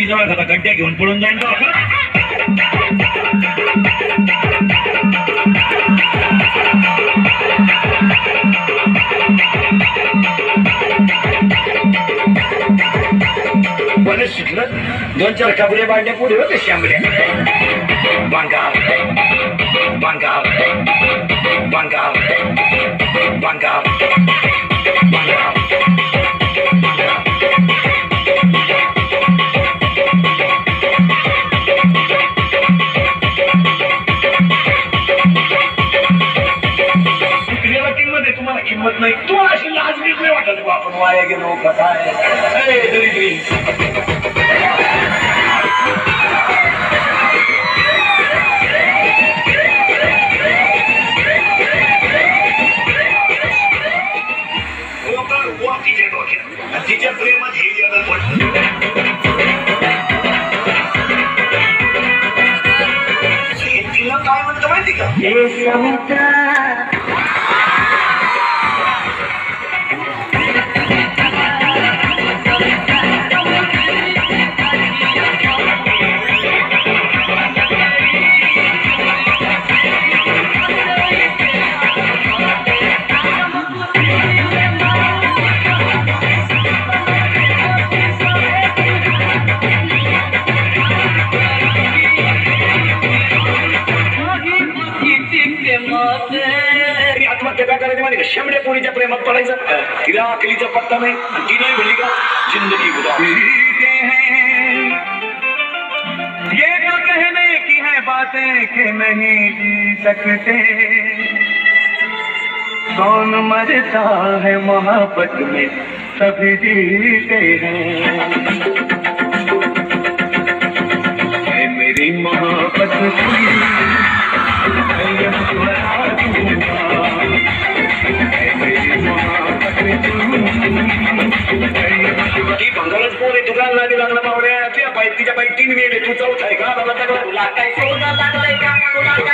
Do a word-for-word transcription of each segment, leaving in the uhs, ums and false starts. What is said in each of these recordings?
जवळ आता गड्ड्या घेऊन पळून जाईन तो पण शिकलं दोन चार कपडे बांधल्या पुढे होते शांबड्या बांगाव बांगाव बांगाव बांगाव बांगाव तुम्हाला किंमत नाही तुम्हाला अशी लाज बीज नाही वाटत आपण वाया गेलो काय तिच्या डोक्यात तिच्या प्रेमात हे जग पडलं तिला काय म्हणतं माहिती का शेमड्या पोरीच्या प्रेमात पडायचं तिला अकलीचा पत्ता नाही आणि ती नाही म्हणली का जिंदगी गुजारते हैं ये तो कहने की है बातें कि नहीं जी सकते कौन मरता है मोहब्बत में सभी जीते हैं मेरी मोहब्बत बंगालच पोरे दुकान लागे लागला मावड्या तुझ्या पाय तिच्या पाय तीन वेळ तू चौथा आहे का बाबा तुला काय सोनं लागलंय का तुला काय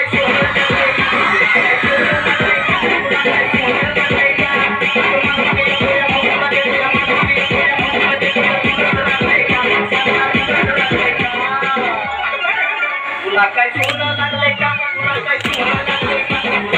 तुला काय सोनं लागलंय का तुला काय सोनं लागलंय का